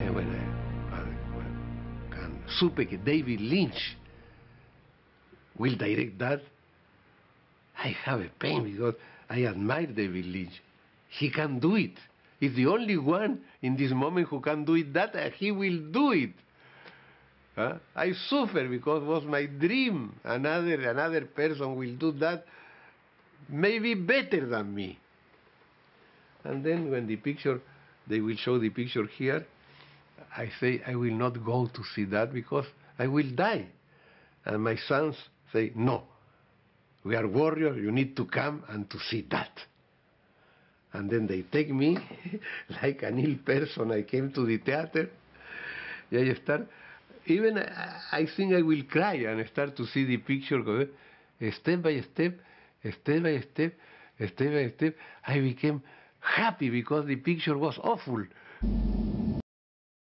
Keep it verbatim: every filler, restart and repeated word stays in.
And when I, I when can, supe que David Lynch will direct that, I have a pain because I admire David Lynch. He can do it. He's the only one in this moment who can do it that, and he will do it. Huh? I suffer because it was my dream. Another, another person will do that maybe better than me. And then when the picture, they will show the picture here, I say, I will not go to see that because I will die. And my sons say, no, we are warriors, you need to come and to see that. And then they take me, like an ill person, I came to the theater, I start, even I think I will cry and start to see the picture, step by step, step by step, step by step, I became happy because the picture was awful.